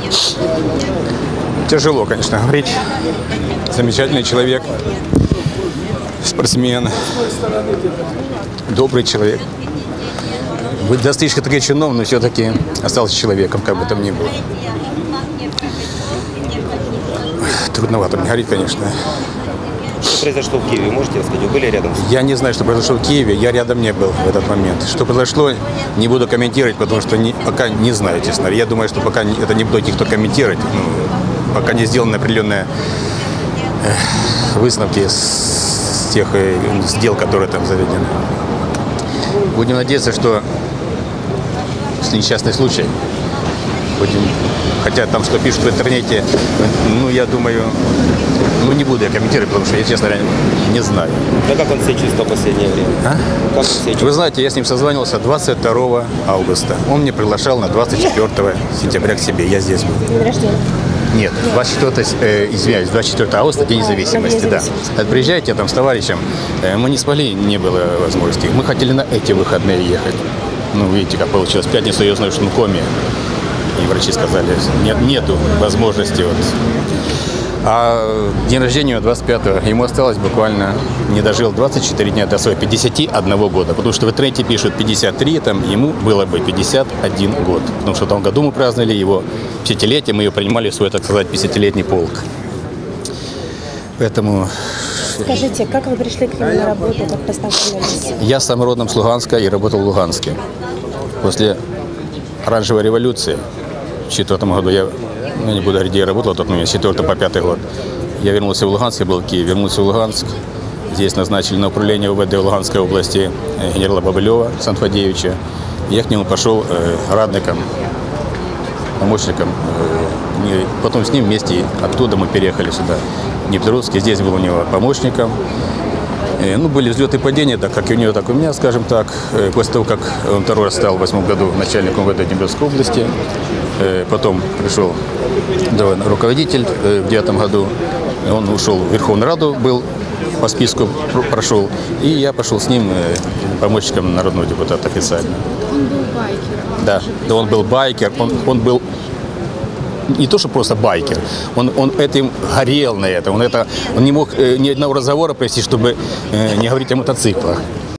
Тяжело, конечно, говорить. Замечательный человек, спортсмен, добрый человек. Быть достаточно таки чином, но все-таки остался человеком, как бы там ни было. Трудновато мне говорить, конечно. Что произошло в Киеве, можете рассказать? Вы были рядом? Я не знаю, что произошло в Киеве, я рядом не был в этот момент. Что произошло, не буду комментировать, потому что пока не знаю, честно. Я думаю, что пока это не будет никто комментировать, пока не сделаны определенные выставки с тех дел, которые там заведены. Будем надеяться, что это несчастный случай. Хотя там, что пишут в интернете, я думаю, не буду я комментировать, потому что я, честно говоря, не знаю. Да как он себя чувствовал в последнее время? Как он себя чувствовал? Вы знаете, я с ним созванивался 22 августа. Он мне приглашал на 24 сентября к себе. Я здесь был. День рождения? Нет, 24 августа, День независимости, да. Приезжайте там с товарищем. Мы не смогли, не было возможности. Мы хотели на эти выходные ехать. Видите, как получилось. В пятницу я узнаю, что он в коме. И врачи сказали, нету возможности. А день рождения у него 25-го. Ему осталось буквально, не дожил 24 дня до своего 51 года. Потому что в интернете пишут 53, ему было бы 51 год. Потому что в том году мы праздновали его 50-летие, мы ее принимали в свой, так сказать, 50-летний полк. Поэтому... Скажите, как вы пришли к нему на работу, как познакомились? Я сам родом с Луганска и работал в Луганске. После оранжевой революции в 2004 году я, не буду говорить, где я работал в тот момент, с 4 по 5 год. Я вернулся в Луганск, я был в Киеве, вернулся в Луганск. Здесь назначили на управление УВД в Луганской области генерала Бабылева Санфадеевича. Я к нему пошел радником, помощником. Потом с ним вместе оттуда мы переехали сюда, в Днепровский. Здесь был у него помощником. Были взлеты и падения, так как и у него, так и у меня, скажем так. После того, как он второй раз стал в 2008 году начальником УВД Днепровской области, потом пришел руководитель в 2009 году, он ушел в Верховную Раду, был по списку, прошел, и я пошел с ним помощником народного депутата официально. Он был байкером. Да, он был байкер, он был не то, что просто байкер, он этим горел на этом, он не мог ни одного разговора провести, чтобы не говорить о мотоциклах.